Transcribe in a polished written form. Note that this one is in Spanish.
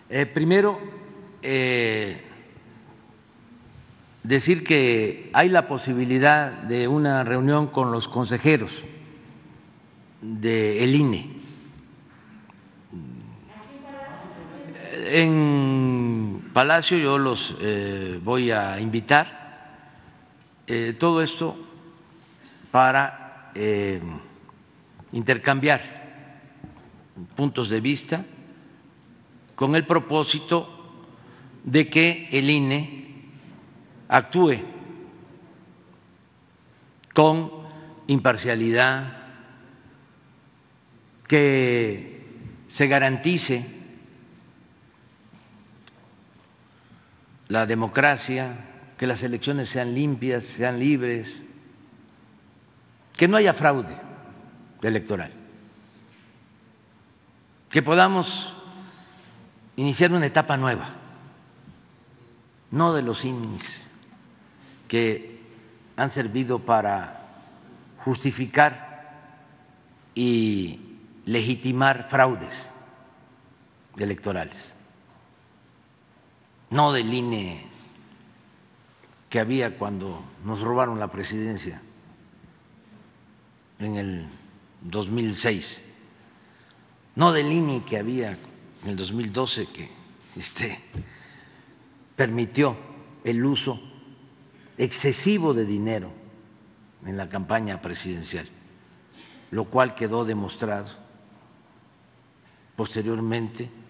Primero, decir que hay la posibilidad de una reunión con los consejeros del INE en Palacio. Yo los voy a invitar. Todo esto para intercambiar puntos de vista con el propósito de que el INE actúe con imparcialidad, que se garantice la democracia, que las elecciones sean limpias, sean libres, que no haya fraude electoral, que podamos iniciar una etapa nueva, no de los índices que han servido para justificar y legitimar fraudes electorales, no del INE que había cuando nos robaron la presidencia en el 2006, no del INE que había en el 2012 que permitió el uso excesivo de dinero en la campaña presidencial, lo cual quedó demostrado posteriormente